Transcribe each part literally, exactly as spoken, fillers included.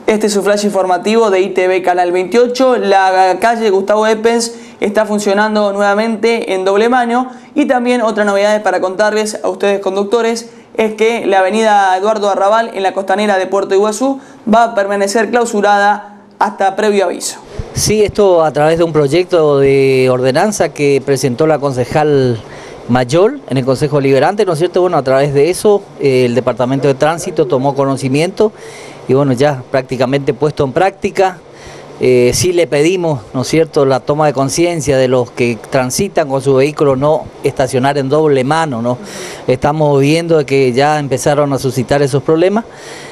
Este es su flash informativo de I T V Canal veintiocho. La calle Gustavo Eppens está funcionando nuevamente en doble mano. Y también otra novedad para contarles a ustedes conductores es que la avenida Eduardo Arrabal en la costanera de Puerto Iguazú va a permanecer clausurada hasta previo aviso. Sí, esto a través de un proyecto de ordenanza que presentó la concejal Mayor en el Consejo Deliberante, ¿no es cierto? Bueno, a través de eso eh, el Departamento de Tránsito tomó conocimiento y bueno, ya prácticamente puesto en práctica. Eh, sí le pedimos, ¿no es cierto?, la toma de conciencia de los que transitan con su vehículo, no estacionar en doble mano, ¿no? Estamos viendo que ya empezaron a suscitar esos problemas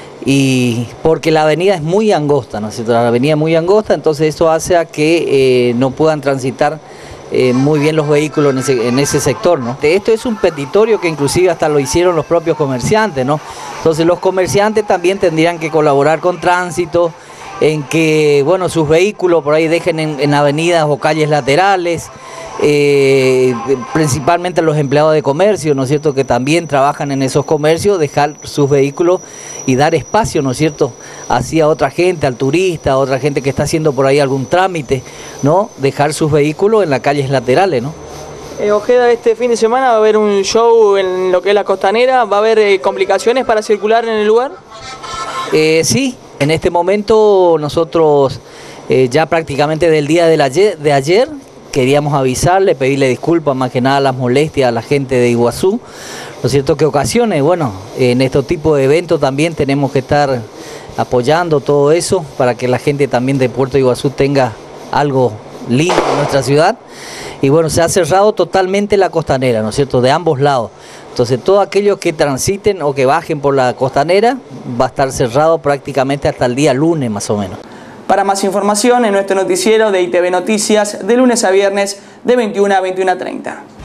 y porque la avenida es muy angosta, ¿no es cierto?, la avenida es muy angosta, entonces eso hace a que eh, no puedan transitar Eh, muy bien los vehículos en ese, en ese sector, ¿no? Esto es un petitorio que inclusive hasta lo hicieron los propios comerciantes, ¿no? Entonces los comerciantes también tendrían que colaborar con tránsito, en que, bueno, sus vehículos por ahí dejen en, en avenidas o calles laterales, eh, principalmente los empleados de comercio, ¿no es cierto?, que también trabajan en esos comercios, dejar sus vehículos y dar espacio, ¿no es cierto?, así a otra gente, al turista, a otra gente que está haciendo por ahí algún trámite, ¿no?, dejar sus vehículos en las calles laterales, ¿no? Eh, Ojeda, este fin de semana va a haber un show en lo que es la costanera, ¿va a haber eh, complicaciones para circular en el lugar? Eh, sí, en este momento nosotros eh, ya prácticamente del día de, la, de ayer queríamos avisarle, pedirle disculpas más que nada las molestias a la gente de Iguazú, ¿no es cierto?, que ocasiones, bueno, en estos tipos de eventos también tenemos que estar apoyando todo eso para que la gente también de Puerto Iguazú tenga algo lindo en nuestra ciudad. Y bueno, se ha cerrado totalmente la costanera, ¿no es cierto?, de ambos lados. Entonces todos aquellos que transiten o que bajen por la costanera va a estar cerrado prácticamente hasta el día lunes más o menos. Para más información en nuestro noticiero de I T V Noticias de lunes a viernes de veintiuna a veintiuna treinta.